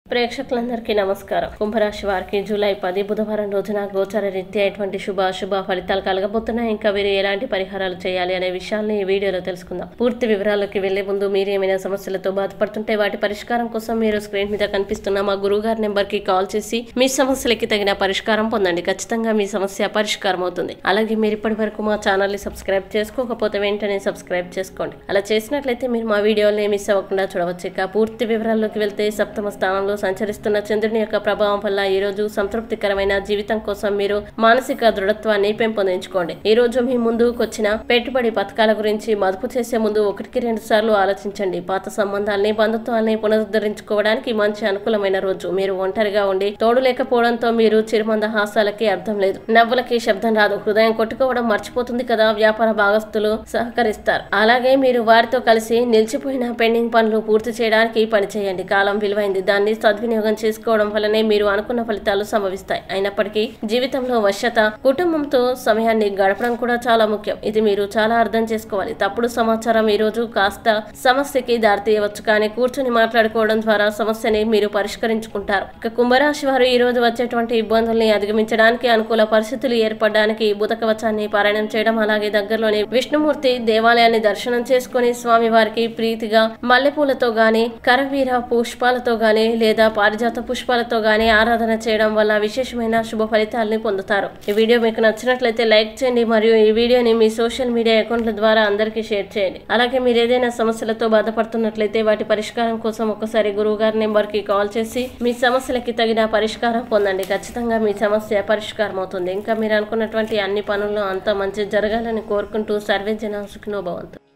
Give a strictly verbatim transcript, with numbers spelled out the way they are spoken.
ప్రేక్షకులందరికీ నమస్కారం. కుంభరాశి వారికి జూలై పది బుధవారం రోజున గోచార రీత్యా ఎటువంటి శుభ అశుభ ఫలితాలు కలగబోతున్నాయి, ఇంకా వీరు ఎలాంటి పరిహారాలు చేయాలి అనే విషయాల్ని ఈ వీడియోలో తెలుసుకుందాం. పూర్తి వివరాల్లోకి వెళ్లే ముందు మీరు ఏమైనా సమస్యలతో బాధపడుతుంటే వాటి పరిష్కారం కోసం మీరు స్క్రీన్ మీద కనిపిస్తున్న మా గురువు గారి నెంబర్ కి కాల్ చేసి మీ సమస్యలకి తగిన పరిష్కారం పొందండి. ఖచ్చితంగా మీ సమస్య పరిష్కారం అవుతుంది. అలాగే మీరు ఇప్పటి వరకు మా ఛానల్ ని సబ్స్క్రైబ్ చేసుకోకపోతే వెంటనే సబ్స్క్రైబ్ చేసుకోండి. అలా చేసినట్లయితే మీరు మా వీడియోని మిస్ అవ్వకుండా చూడవచ్చు. ఇక పూర్తి వివరాల్లోకి వెళ్తే సప్తమ స్థానంలో సంచరిస్తున్న చంద్రుని యొక్క ప్రభావం వల్ల ఈ రోజు సంతృప్తికరమైన జీవితం కోసం మీరు మానసిక దృఢత్వాన్ని పెంపొందించుకోండి. ఈ రోజు మీ ముందుకు వచ్చిన పెట్టుబడి పథకాల గురించి మదుపు చేసే ముందు ఒకటికి రెండు సార్లు ఆలోచించండి. పాత సంబంధాలని బంధుత్వాన్ని పునరుద్ధరించుకోవడానికి మంచి అనుకూలమైన రోజు. మీరు ఒంటరిగా ఉండి తోడు లేకపోవడంతో మీరు చిరుమంద హాసాలకి అర్థం లేదు, నవ్వులకి శబ్దం రాదు, హృదయం కొట్టుకోవడం మర్చిపోతుంది కదా. వ్యాపార భాగస్తులు సహకరిస్తారు. అలాగే మీరు వారితో కలిసి నిలిచిపోయిన పెండింగ్ పనులు పూర్తి చేయడానికి పనిచేయండి. కాలం విలువైంది, దాన్ని సద్వినియోగం చేసుకోవడం వల్లనే మీరు అనుకున్న ఫలితాలు సంభవిస్తాయి. అయినప్పటికీ జీవితంలో వశ్యత, కుటుంబంతో సమయాన్ని గడపడం కూడా చాలా ముఖ్యం. ఇది మీరు చాలా అర్థం చేసుకోవాలి. తప్పుడు సమాచారం ఈ రోజు కాస్త సమస్యకి దారితీయవచ్చు, కానీ కూర్చొని మాట్లాడుకోవడం ద్వారా సమస్యని మీరు పరిష్కరించుకుంటారు. ఇక కుంభరాశి వారు ఈ రోజు వచ్చేటువంటి ఇబ్బందుల్ని అధిగమించడానికి, అనుకూల పరిస్థితులు ఏర్పడడానికి బుధ కవచాన్ని పారాయణం చేయడం, అలాగే దగ్గరలోని విష్ణుమూర్తి దేవాలయాన్ని దర్శనం చేసుకుని స్వామి వారికి ప్రీతిగా మల్లెపూలతో గాని, కరవీర పుష్పాలతో గాని లేదా పారిజాత పుష్పాలతో గాని ఆరాధన చేయడం వల్ల విశేషమైన శుభ ఫలితాలని పొందుతారు. ఈ వీడియో మీకు నచ్చినట్లయితే లైక్ చేయండి మరియు ఈ వీడియోని మీ సోషల్ మీడియా అకౌంట్ల ద్వారా అందరికీ షేర్ చేయండి. అలాగే మీరు ఏదైనా సమస్యలతో బాధపడుతున్నట్లయితే వాటి పరిష్కారం కోసం ఒకసారి గురువు గారి నెంబర్ కి కాల్ చేసి మీ సమస్యలకి తగిన పరిష్కారం పొందండి. ఖచ్చితంగా మీ సమస్య పరిష్కారం అవుతుంది. ఇంకా మీరు అనుకున్నటువంటి అన్ని పనుల్లో అంతా మంచి జరగాలని కోరుకుంటూ సర్వే జన సుఖినో భవంతు.